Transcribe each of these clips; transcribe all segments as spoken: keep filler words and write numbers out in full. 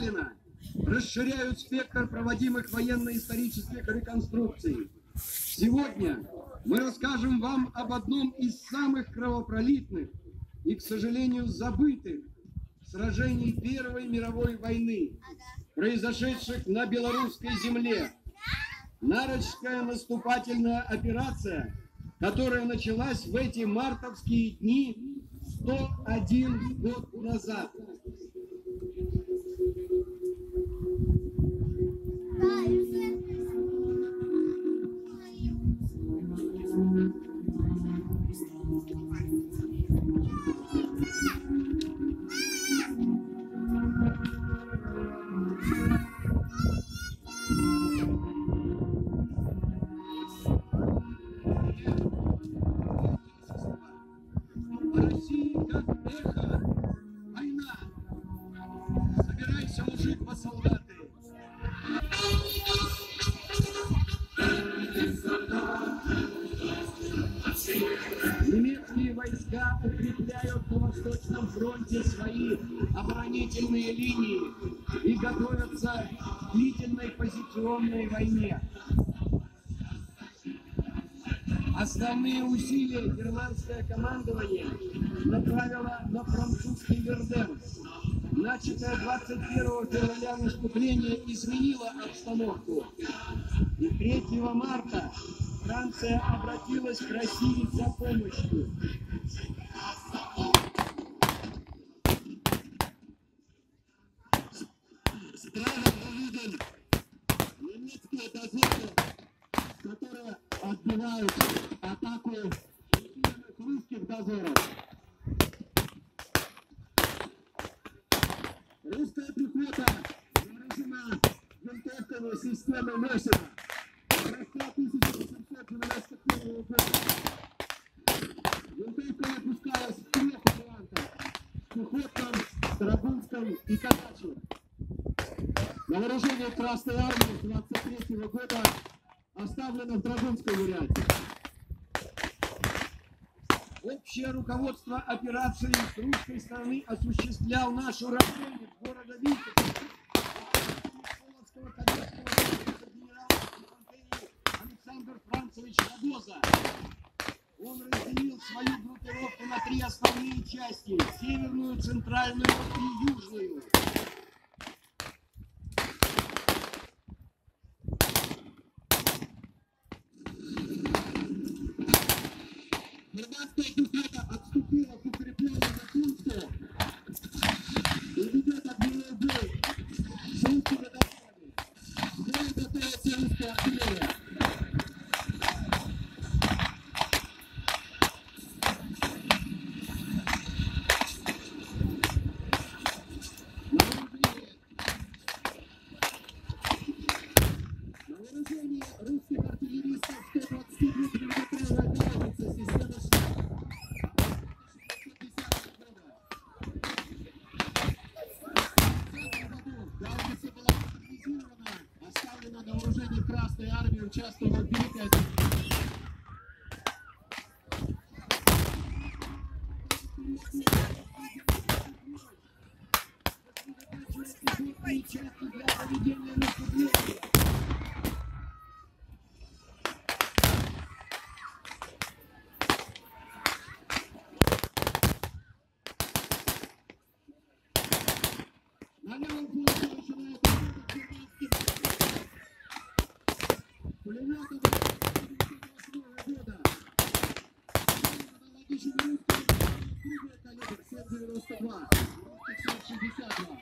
Сталина расширяют спектр проводимых военно-исторических реконструкций. Сегодня мы расскажем вам об одном из самых кровопролитных и, к сожалению, забытых сражений Первой мировой войны, произошедших на белорусской земле. Нарочская наступательная операция, которая началась в эти мартовские дни сто один год назад. Немецкие войска укрепляют на Восточном фронте свои оборонительные линии и готовятся к длительной позиционной войне. Основные усилия германское командование направило на французский Верден. Начатое двадцать первого февраля наступление изменило обстановку. И третьего марта Франция обратилась к России за помощью. Справа мы видим немецкие дозоры, которые отбивают атаку русских дозоров. Русская пехота вооружена винтовками системы Мосина. тысяча восемьсот девяносто первого года. Винтовка выпускалась в трех вариантах: в пехотном, драгунском и казачьем. На вооружение Красной Армии двадцать третьего года оставлено в драгунском варианте. Общее руководство операции с русской стороны осуществлял наш уроженец города Витебска, Полоцкого кадетского корпуса генерал-инфантерии Александр Францевич Рогоза. Он разделил свою группировку на три основные части: северную, центральную и южную. Германская пехота отступила к укреплению на Кунске и ведет огневой бой с русскими дозорами. В бой готовится русская артиллерия. На вооружении русских артиллеристов сто двадцать двух миллиметровая гаубица системы оставлена на вооружении Красной Армии, участвовала в Великой Отечественной. Части для проведения наступления. На левом фланге начинает работать германский пулеметом года. Аналогичен русский круглый калибр семь девяносто два, семь шестьдесят два.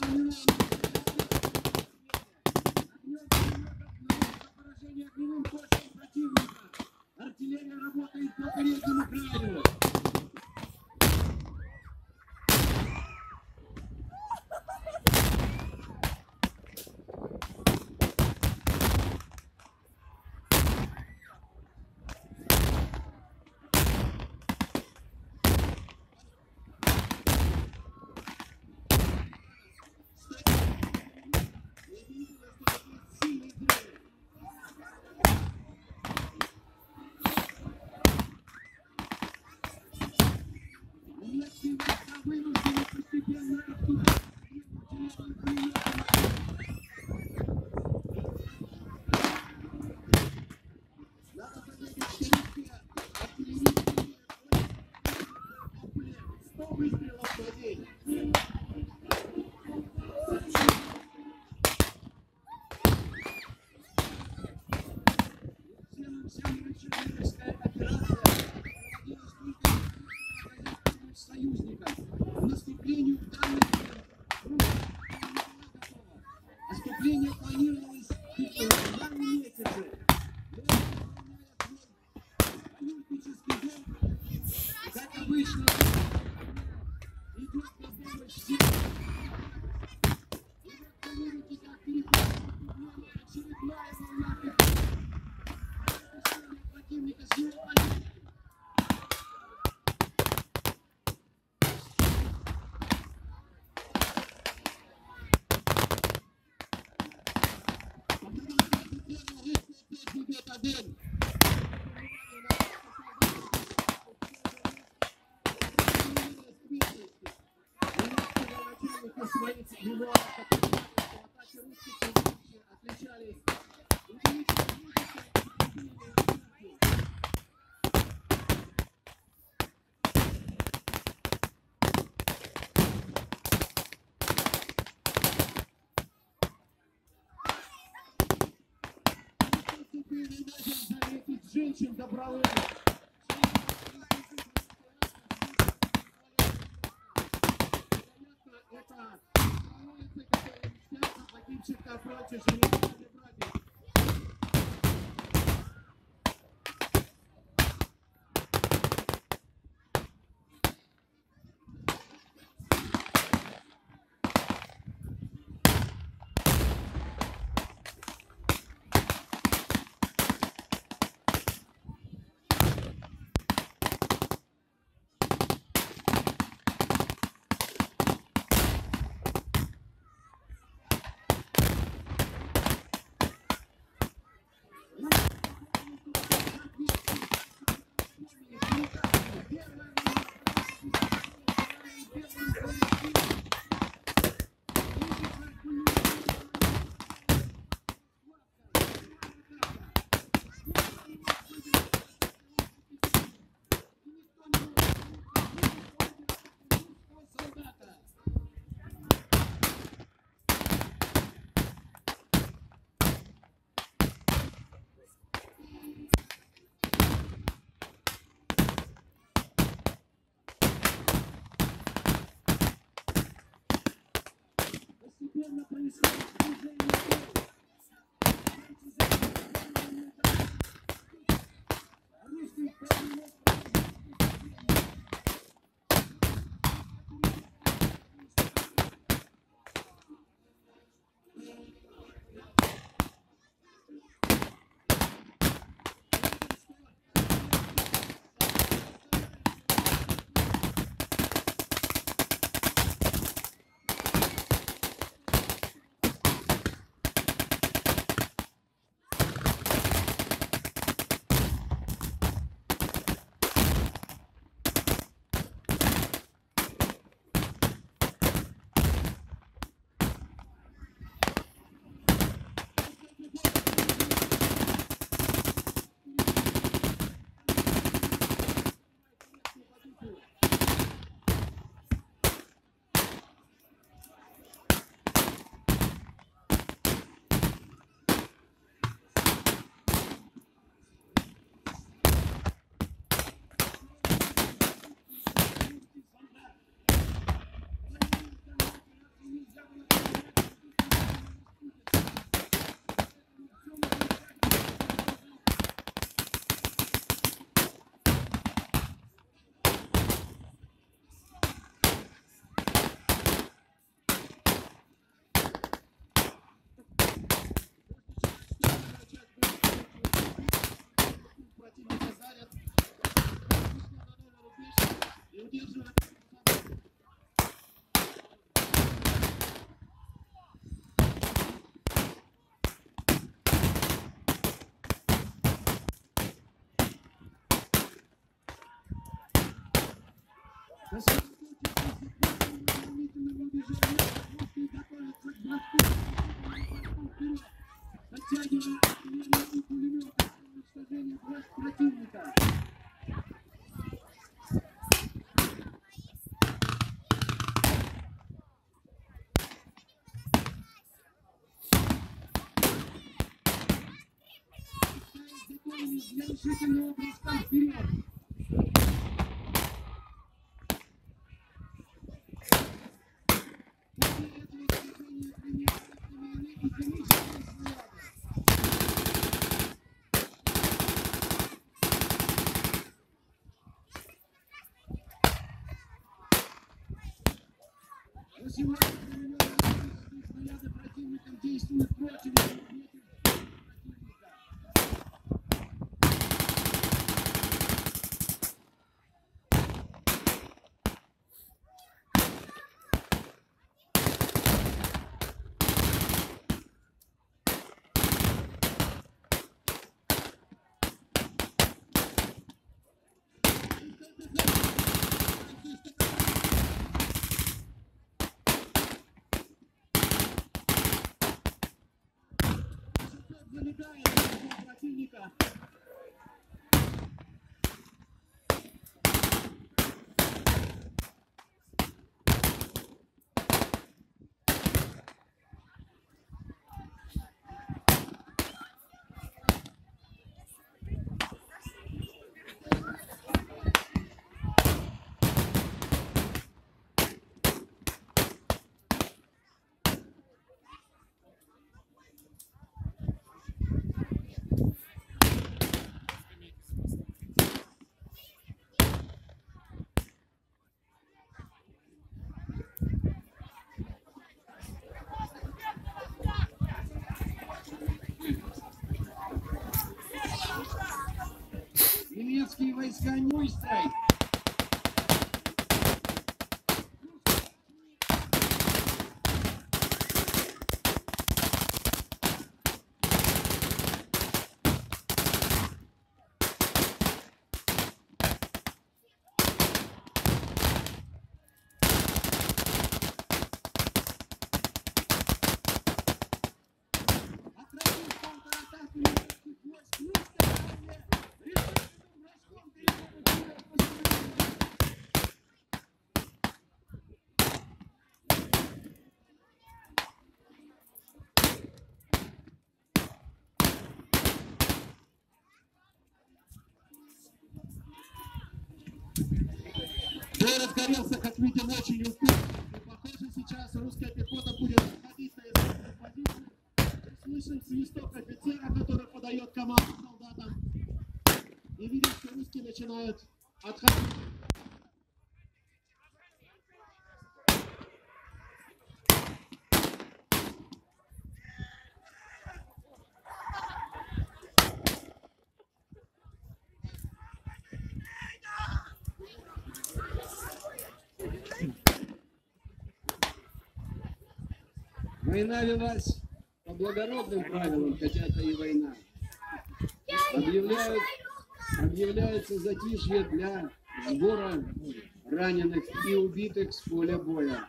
Поражение огневым точкам противника. Артиллерия работает по переднему краю. Наступление планировалось в мае месяце. Олимпийский дом, как обычно, идет на помощь всем. И вот помните, как переходит очередная волна противника с его позиции. Один. Его атаки русских отличались. Заметить женщин добровольно. Это улицы, которые мстят за погибших на фронте железных братьев. Постепенно происходит движение. Русский полный. и удерживать. Подтягивая армию пулемета для уничтожения войск противника. Готовились для решительного броска вперед. После этого движения применяют камеры и химические снаряды. Но сегодня примененные снаряды противникам действуют против противника. Залетает в противника. Немецкие войска не стой. Отразив контратаку немецких войск, русская армия решительным броском переходит вперед по сопротивлению. Бой разгорелся, как видим, очень успешно. И похоже, сейчас русская пехота будет заходить на исходную позицию. И слышим свисток офицера, который подает команду солдатам. И видим, что русские начинают отходить. Война велась по благородным правилам, хотя это и война. Объявляют, объявляется затишье для сбора раненых и убитых с поля боя.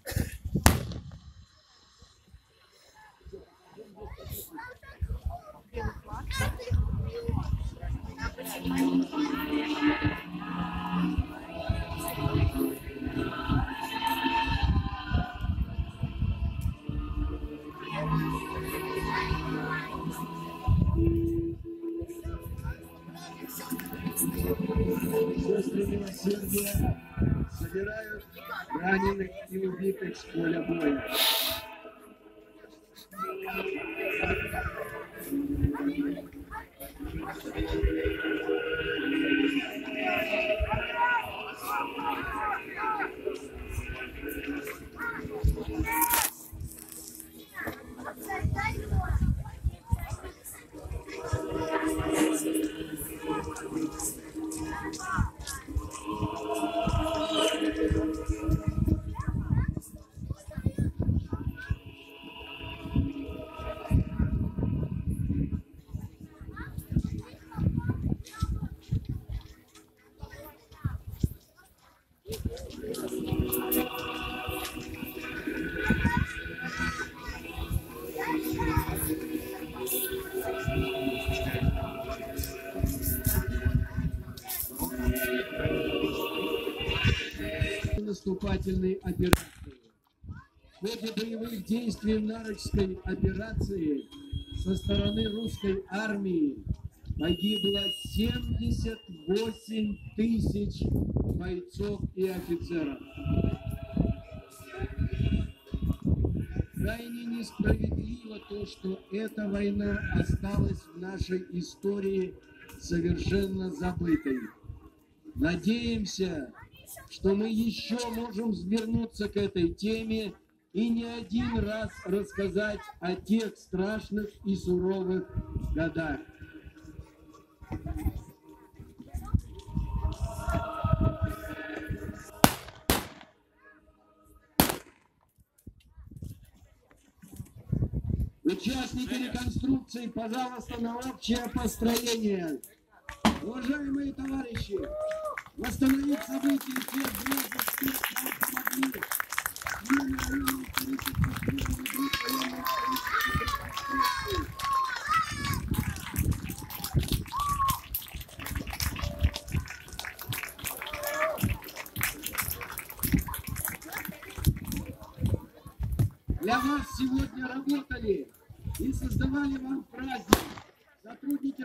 Сестры милосердия собирают раненых и убитых с поля боя. наступательной операции. В ходе боевых действий Нарочской операции со стороны русской армии погибло семьдесят восемь тысяч бойцов и офицеров. Крайне несправедливо то, что эта война осталась в нашей истории совершенно забытой. Надеемся, что мы еще можем вернуться к этой теме и не один раз рассказать о тех страшных и суровых годах. Участники реконструкции, пожалуйста, на общее построение. Уважаемые товарищи, восстановить события тех грозных встреч нам помогли. Члены районной исторической группы военной-исторической реконструкции. Для вас сегодня работали и создавали вам праздник сотрудники